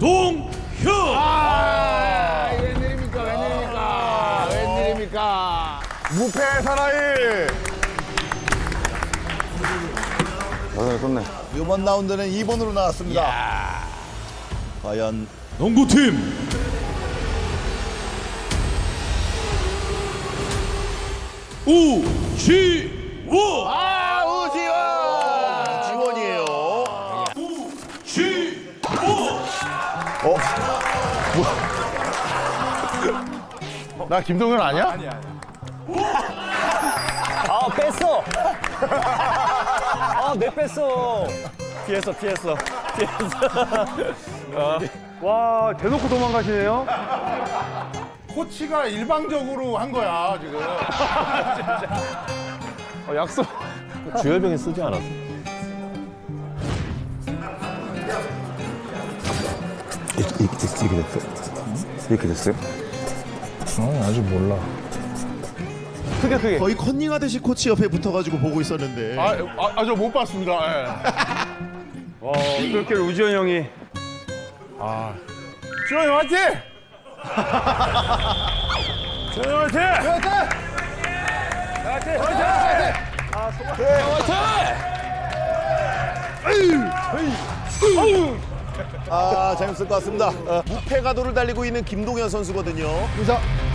웬일입니까? 무패 사나이. 좋네. 이번 라운드는 2번으로 나왔습니다. 과연 농구팀 우지원. 우지원이에요. 나 김동현 아니야? 아, 뺐어. 아, 내 뺐어. 피했어. 와, 대놓고 도망가시네요. 코치가 일방적으로 한 거야 지금. 약속. 주열병에 쓰지 않았어? 이렇게 됐어요? 아직 몰라. 크게. 거의 컨닝하듯이 코치 옆에 붙어가지고 보고 있었는데. 저 못 봤습니다. 예. 와, 그렇게 우지원 형이. 지원이 화이팅! 지원이 화이팅! 재밌을 것 같습니다. 무패 가도를 달리고 있는 김동현 선수거든요. 인사.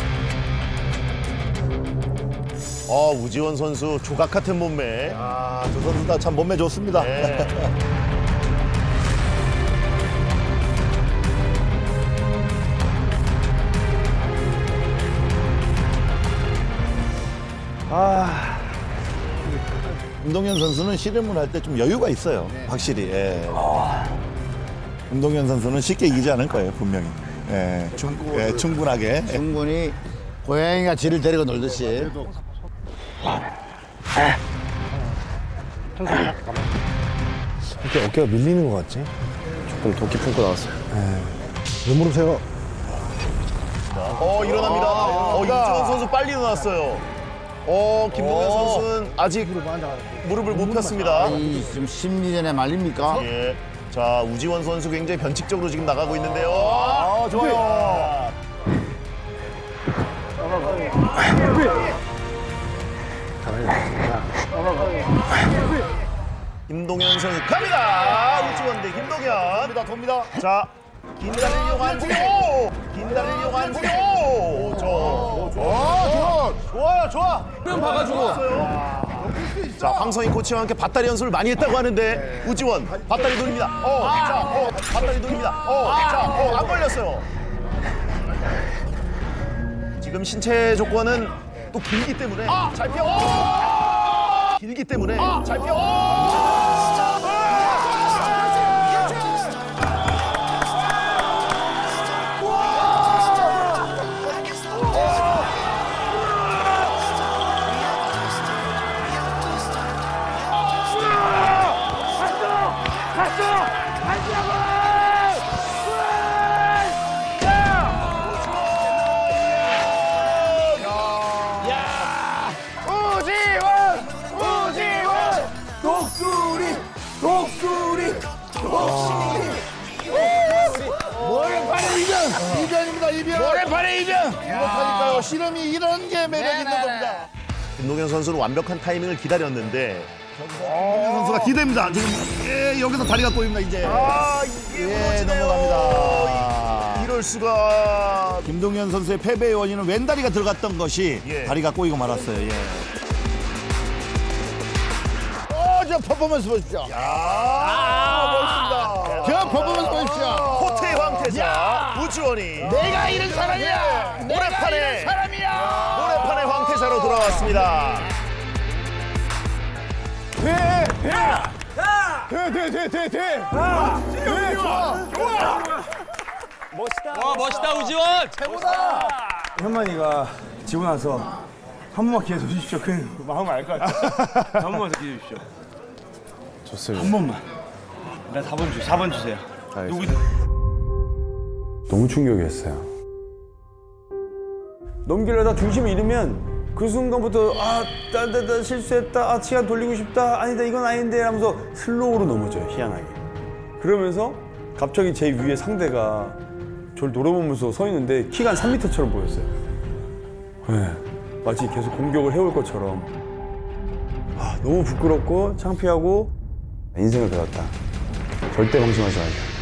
우지원 선수 조각 같은 몸매. 두 선수 다 참 몸매 좋습니다. 네. 김동현 선수는 씨름을 할 때 좀 여유가 있어요. 확실히. 예. 김동현 선수는 쉽게 이기지 않을 거예요, 분명히. 예. 충분하게. 충분히 고양이가 쥐를 데리고 놀듯이. 이렇게 어깨가 밀리는 것 같지? 조금 도끼 품고 나왔어요. 왜 모르세요? 일어납니다. 이주원 선수 빨리 일어났어요. 김동현 선수는 아직 무릎을 못 폈습니다. 지금 심리전에 말립니까? 예. 자, 우지원 선수 굉장히 변칙적으로 지금 나가고 있는데요. 좋아요. 김동현 선수 갑니다. 우지원 대 김동현. 돕니다. 자, 긴다를 이용한 무료. 좋아. 면 봐가지고. 자, 황성희 코치와 함께 밧다리 연습을 많이 했다고 하는데 우지원 밧다리 돌립니다. 밧다리 돌립니다. 안 걸렸어요. 지금 신체 조건은 또 길기 때문에 잘 피어. 모래판의 이변! 그렇다니까요. 실험이 이런 게 매력 있는 겁니다. 김동현 선수는 완벽한 타이밍을 기다렸는데 김동현 선수가 기대입니다. 지금 여기서 다리가 꼬입니다. 이제 이게 넘어갑니다. 이럴 수가. 김동현 선수의 패배의 원인은 왼다리가 들어갔던 것이 다리가 꼬이고 말았어요. 저 퍼포먼스 보십시오. 멋있습니다. 저 퍼포먼스 보십시오. 코트의 황태자 우지원이 내가 이런 사람이야. 모래판의 황태자로 돌아왔습니다. 멋있다, 우지원! 현만이가 지고 나서 한 번만 기회 줘 주십시오. 그 마음을 알 것 같아. 한 번만 더 기회 주십시오. 좋습니다. 한 번만. 나 4번 주세요. 누구든. 너무 충격이었어요. 넘기려다 중심을 잃으면 그 순간부터 나 실수했다, 시간 돌리고 싶다, 아니다 이건 아닌데 하면서 슬로우로 넘어져요, 희한하게. 그러면서 갑자기 제 위에 상대가 저를 노려보면서 서 있는데 키가 한 3m처럼 보였어요. 네, 마치 계속 공격을 해올 것처럼. 너무 부끄럽고 창피하고 인생을 배웠다. 절대 방심하지 말자.